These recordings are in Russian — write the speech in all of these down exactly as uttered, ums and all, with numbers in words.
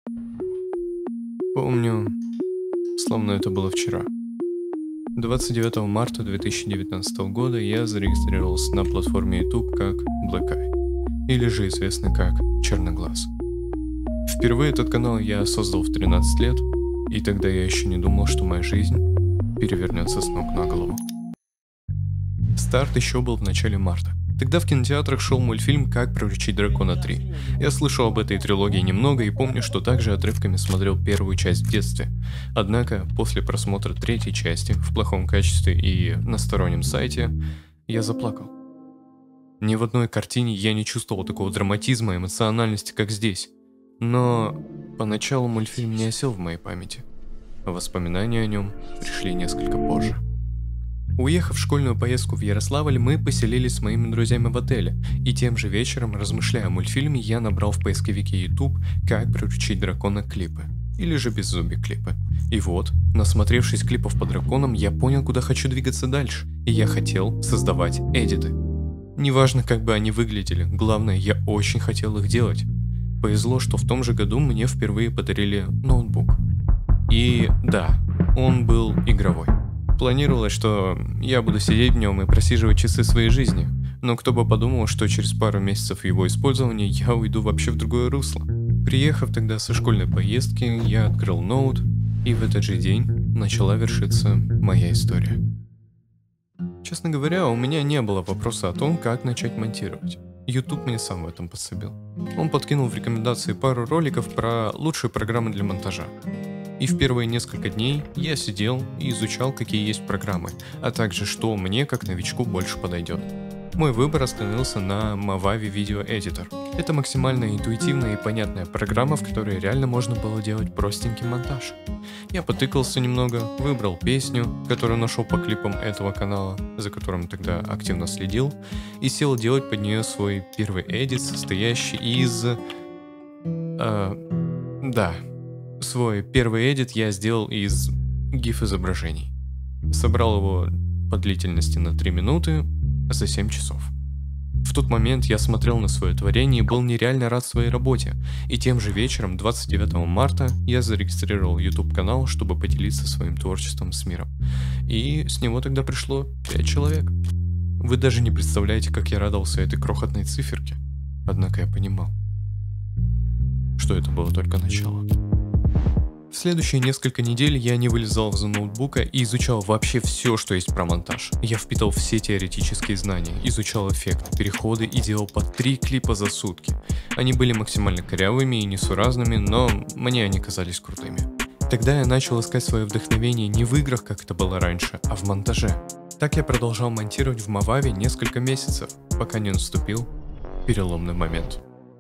Помню, словно это было вчера. двадцать девятого марта две тысячи девятнадцатого года я зарегистрировался на платформе YouTube как Black Eye, или же известный как Черноглаз. Впервые этот канал я создал в тринадцать лет, и тогда я еще не думал, что моя жизнь перевернется с ног на голову. Старт еще был в начале марта. Тогда в кинотеатрах шел мультфильм «Как приручить дракона три». Я слышал об этой трилогии немного и помню, что также отрывками смотрел первую часть в детстве. Однако, после просмотра третьей части в плохом качестве и на стороннем сайте, я заплакал. Ни в одной картине я не чувствовал такого драматизма и эмоциональности, как здесь. Но поначалу мультфильм не осел в моей памяти. Воспоминания о нем пришли несколько позже. Уехав в школьную поездку в Ярославль, мы поселились с моими друзьями в отеле, и тем же вечером, размышляя о мультфильме, я набрал в поисковике YouTube «Как приручить дракона клипы», или же «Беззубик клипы». И вот, насмотревшись клипов по драконам, я понял, куда хочу двигаться дальше, и я хотел создавать эдиты. Неважно, как бы они выглядели, главное, я очень хотел их делать. Повезло, что в том же году мне впервые подарили ноутбук. И да, он был игровой. Планировалось, что я буду сидеть в нем и просиживать часы своей жизни, но кто бы подумал, что через пару месяцев его использования я уйду вообще в другое русло. Приехав тогда со школьной поездки, я открыл ноут, и в этот же день начала вершиться моя история. Честно говоря, у меня не было вопроса о том, как начать монтировать. YouTube мне сам в этом подсобил. Он подкинул в рекомендации пару роликов про лучшие программы для монтажа. И в первые несколько дней я сидел и изучал, какие есть программы, а также что мне, как новичку, больше подойдет. Мой выбор остановился на Movavi Video Editor. Это максимально интуитивная и понятная программа, в которой реально можно было делать простенький монтаж. Я потыкался немного, выбрал песню, которую нашел по клипам этого канала, за которым тогда активно следил, и сел делать под нее свой первый эдит, состоящий из... Э, да... Свой первый эдит я сделал из гиф-изображений. Собрал его по длительности на три минуты за семь часов. В тот момент я смотрел на свое творение и был нереально рад своей работе. И тем же вечером, двадцать девятого марта, я зарегистрировал YouTube-канал, чтобы поделиться своим творчеством с миром. И с него тогда пришло пять человек. Вы даже не представляете, как я радовался этой крохотной циферке. Однако я понимал, что это было только начало. В следующие несколько недель я не вылезал из ноутбука и изучал вообще все, что есть про монтаж. Я впитал все теоретические знания, изучал эффекты, переходы и делал по три клипа за сутки. Они были максимально корявыми и несуразными, но мне они казались крутыми. Тогда я начал искать свое вдохновение не в играх, как это было раньше, а в монтаже. Так я продолжал монтировать в Movavi несколько месяцев, пока не наступил переломный момент.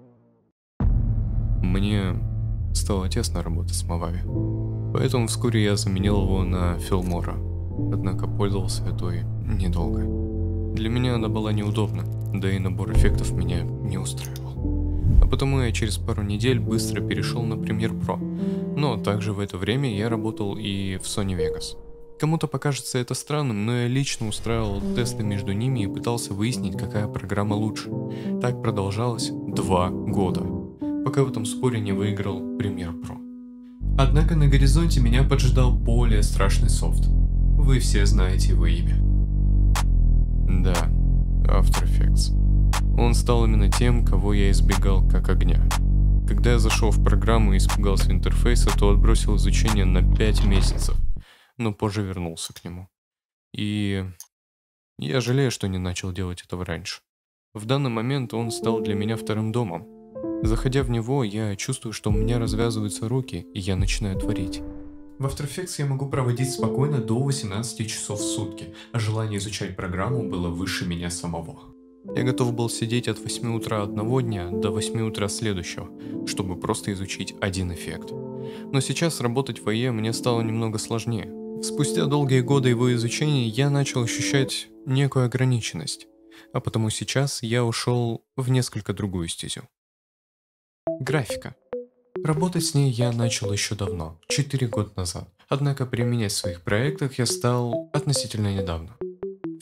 Мне... стало тесно работать с Movavi, поэтому вскоре я заменил его на Filmora, однако пользовался той недолго. Для меня она была неудобна, да и набор эффектов меня не устраивал. А потому я через пару недель быстро перешел на Premiere Pro, но также в это время я работал и в Sony Vegas. Кому-то покажется это странным, но я лично устраивал тесты между ними и пытался выяснить, какая программа лучше. Так продолжалось два года. Пока в этом споре не выиграл Premiere Pro. Однако на горизонте меня поджидал более страшный софт. Вы все знаете его имя. Да, After Effects. Он стал именно тем, кого я избегал как огня. Когда я зашел в программу и испугался интерфейса, то отбросил изучение на пять месяцев, но позже вернулся к нему. И я жалею, что не начал делать этого раньше. В данный момент он стал для меня вторым домом. Заходя в него, я чувствую, что у меня развязываются руки, и я начинаю творить. В After Effects я могу проводить спокойно до восемнадцати часов в сутки, а желание изучать программу было выше меня самого. Я готов был сидеть от восьми утра одного дня до восьми утра следующего, чтобы просто изучить один эффект. Но сейчас работать в эй и мне стало немного сложнее. Спустя долгие годы его изучения я начал ощущать некую ограниченность, а потому сейчас я ушел в несколько другую стезю. Графика. Работать с ней я начал еще давно, четыре года назад, однако применять в своих проектах я стал относительно недавно.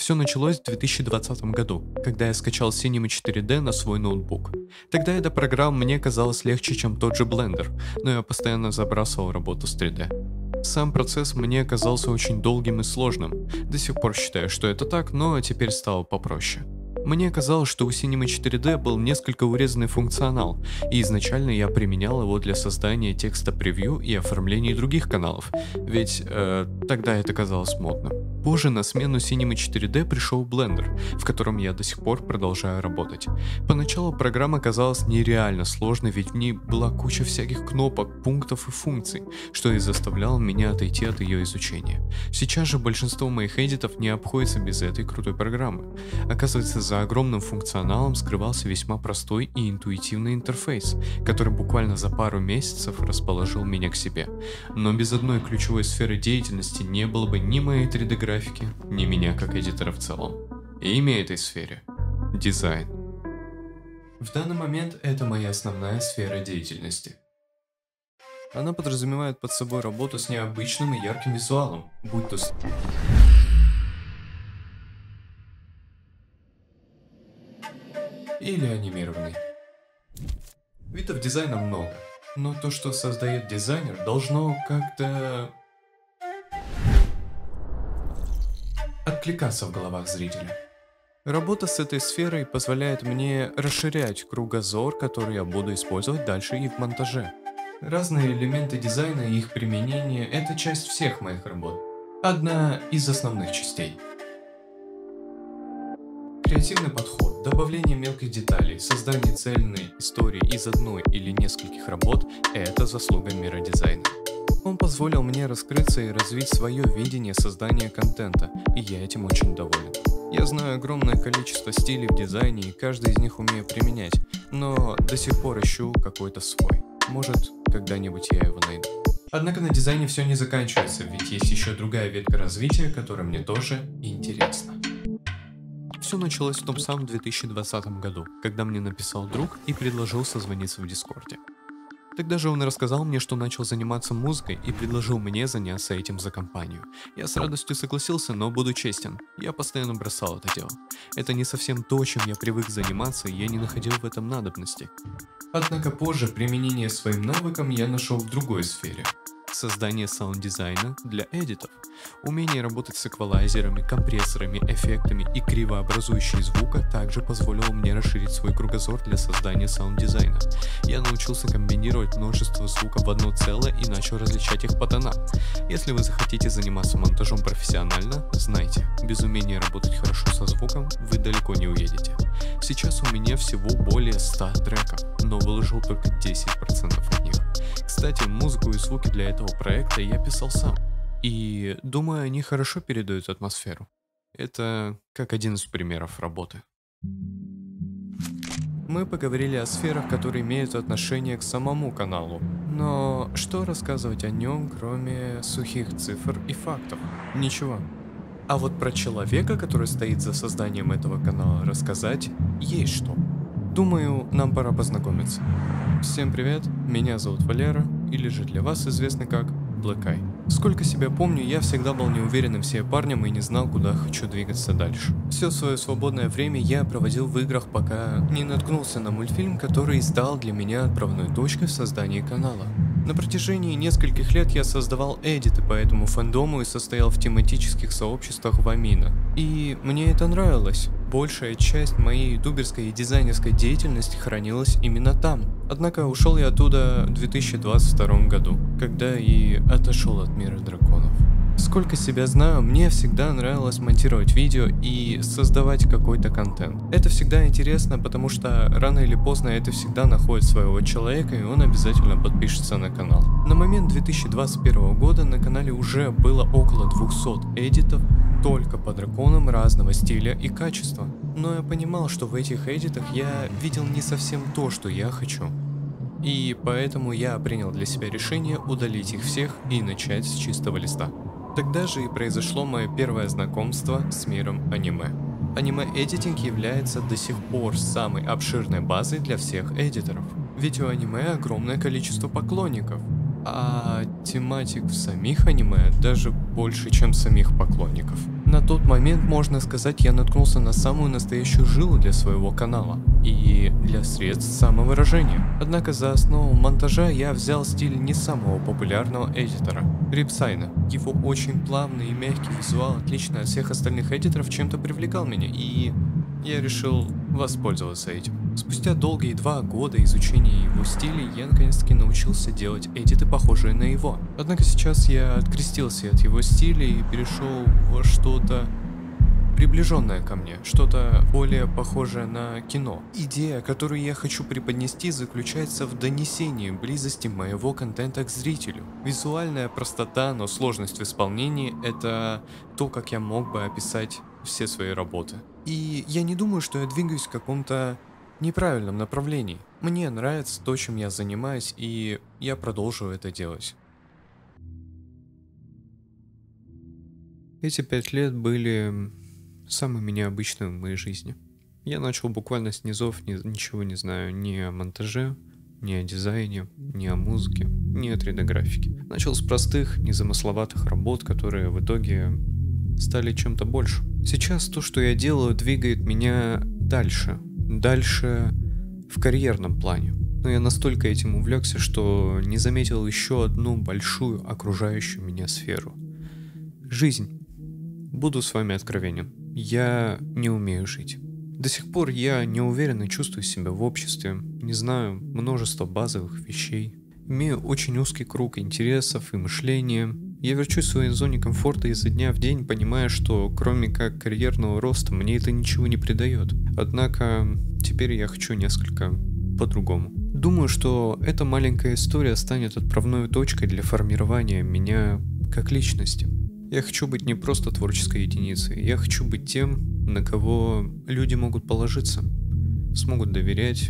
Все началось в две тысячи двадцатом году, когда я скачал Cinema четыре дэ на свой ноутбук. Тогда эта программа мне казалась легче, чем тот же Blender, но я постоянно забрасывал работу с три дэ. Сам процесс мне казался очень долгим и сложным. До сих пор считаю, что это так, но теперь стало попроще. Мне казалось, что у Cinema четыре дэ был несколько урезанный функционал, и изначально я применял его для создания текста превью и оформления других каналов, ведь э, тогда это казалось модным. Позже на смену Cinema четыре дэ пришел Blender, в котором я до сих пор продолжаю работать. Поначалу программа казалась нереально сложной, ведь в ней была куча всяких кнопок, пунктов и функций, что и заставляло меня отойти от ее изучения. Сейчас же большинство моих эдитов не обходится без этой крутой программы. Оказывается, за огромным функционалом скрывался весьма простой и интуитивный интерфейс, который буквально за пару месяцев расположил меня к себе. Но без одной ключевой сферы деятельности не было бы ни моей три дэ графики, ни меня как эдитора в целом. И имя этой сфере – дизайн. В данный момент это моя основная сфера деятельности. Она подразумевает под собой работу с необычным и ярким визуалом, будь то с... или анимированный. Видов дизайна много, но то, что создает дизайнер, должно как-то откликаться в головах зрителя. Работа с этой сферой позволяет мне расширять кругозор, который я буду использовать дальше и в монтаже. Разные элементы дизайна и их применение – это часть всех моих работ. Одна из основных частей. Креативный подход, добавление мелких деталей, создание цельной истории из одной или нескольких работ – это заслуга мира дизайна. Он позволил мне раскрыться и развить свое видение создания контента, и я этим очень доволен. Я знаю огромное количество стилей в дизайне, и каждый из них умею применять, но до сих пор ищу какой-то свой. Может, когда-нибудь я его найду. Однако на дизайне все не заканчивается, ведь есть еще другая ветка развития, которая мне тоже интересна. Все началось в том самом две тысячи двадцатом году, когда мне написал друг и предложил созвониться в Дискорде. Тогда же он рассказал мне, что начал заниматься музыкой и предложил мне заняться этим за компанию. Я с радостью согласился, но буду честен, я постоянно бросал это дело. Это не совсем то, чем я привык заниматься, и я не находил в этом надобности. Однако позже применение своим навыкам я нашел в другой сфере. Создание саунд-дизайна для эдитов. Умение работать с эквалайзерами, компрессорами, эффектами и кривообразующей звука также позволило мне расширить свой кругозор для создания саунд-дизайна. Я научился комбинировать множество звуков в одно целое и начал различать их по тонам. Если вы захотите заниматься монтажом профессионально, знайте, без умения работать хорошо со звуком вы далеко не уедете. Сейчас у меня всего более ста треков, но выложил только десять процентов от них. Кстати, музыку и звуки для этого проекта я писал сам. И думаю, они хорошо передают атмосферу. Это как один из примеров работы. Мы поговорили о сферах, которые имеют отношение к самому каналу. Но что рассказывать о нем, кроме сухих цифр и фактов? Ничего. А вот про человека, который стоит за созданием этого канала, рассказать есть что. Думаю, нам пора познакомиться. Всем привет, меня зовут Валера, или же для вас известный как Black Eye. Сколько себя помню, я всегда был неуверенным в себе парнем и не знал, куда хочу двигаться дальше. Все свое свободное время я проводил в играх, пока не наткнулся на мультфильм, который стал для меня отправной точкой в создании канала. На протяжении нескольких лет я создавал эдиты по этому фандому и состоял в тематических сообществах в Амино. И мне это нравилось. Большая часть моей ютуберской и дизайнерской деятельности хранилась именно там. Однако ушел я оттуда в две тысячи двадцать втором году, когда и отошел от мира драконов. Сколько себя знаю, мне всегда нравилось монтировать видео и создавать какой-то контент. Это всегда интересно, потому что рано или поздно это всегда находит своего человека, и он обязательно подпишется на канал. На момент две тысячи двадцать первого года на канале уже было около двухсот эдитов только по драконам разного стиля и качества. Но я понимал, что в этих эдитах я видел не совсем то, что я хочу. И поэтому я принял для себя решение удалить их всех и начать с чистого листа. Тогда же и произошло мое первое знакомство с миром аниме. Аниме-эдитинг является до сих пор самой обширной базой для всех эдиторов. Ведь у аниме огромное количество поклонников, а тематик в самих аниме даже больше, чем самих поклонников. На тот момент, можно сказать, я наткнулся на самую настоящую жилу для своего канала и для средств самовыражения. Однако за основу монтажа я взял стиль не самого популярного эдитора – Рипсайна. Его очень плавный и мягкий визуал, отличный от всех остальных эдиторов, чем-то привлекал меня, и я решил воспользоваться этим. Спустя долгие два года изучения его стиля я наконец-таки научился делать эдиты, похожие на его. Однако сейчас я открестился от его стиля и перешел во что-то приближенное ко мне, что-то более похожее на кино. Идея, которую я хочу преподнести, заключается в донесении близости моего контента к зрителю. Визуальная простота, но сложность в исполнении – это то, как я мог бы описать все свои работы. И я не думаю, что я двигаюсь в каком-то неправильном направлении. Мне нравится то, чем я занимаюсь, и я продолжу это делать. Эти пять лет были самыми необычными в моей жизни. Я начал буквально с низов, ни, ничего не знаю ни о монтаже, ни о дизайне, ни о музыке, ни о три дэ-графике. Начал с простых, незамысловатых работ, которые в итоге стали чем-то больше. Сейчас то, что я делаю, двигает меня дальше. Дальше в карьерном плане. Но я настолько этим увлекся, что не заметил еще одну большую окружающую меня сферу. Жизнь. Буду с вами откровенен. Я не умею жить. До сих пор я не уверенно чувствую себя в обществе, не знаю множество базовых вещей. Имею очень узкий круг интересов и мышления. Я верчусь в своей зоне комфорта изо дня в день, понимая, что кроме как карьерного роста мне это ничего не придает. Однако теперь я хочу несколько по-другому. Думаю, что эта маленькая история станет отправной точкой для формирования меня как личности. Я хочу быть не просто творческой единицей, я хочу быть тем, на кого люди могут положиться, смогут доверять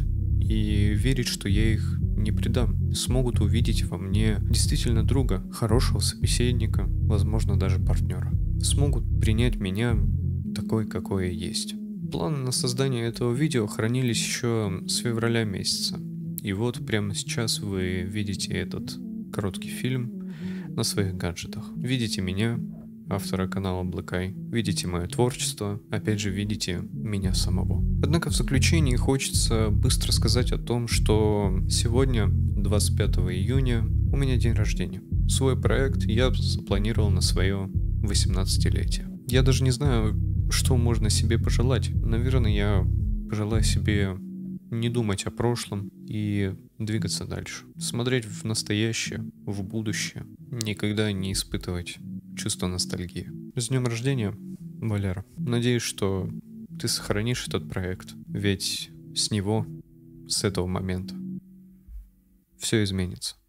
и верить, что я их не предам, смогут увидеть во мне действительно друга, хорошего собеседника, возможно даже партнера, смогут принять меня такой, какой я есть. Планы на создание этого видео хранились еще с февраля месяца, и вот прямо сейчас вы видите этот короткий фильм на своих гаджетах. Видите меня, автора канала Black Eye, видите мое творчество, опять же видите меня самого. Однако в заключении хочется быстро сказать о том, что сегодня, двадцать пятого июня, у меня день рождения. Свой проект я запланировал на свое восемнадцатилетие. Я даже не знаю, что можно себе пожелать. Наверное, я пожелаю себе не думать о прошлом и двигаться дальше. Смотреть в настоящее, в будущее. Никогда не испытывать чувство ностальгии. С днем рождения, Валера. Надеюсь, что ты сохранишь этот проект, ведь с него, с этого момента, все изменится.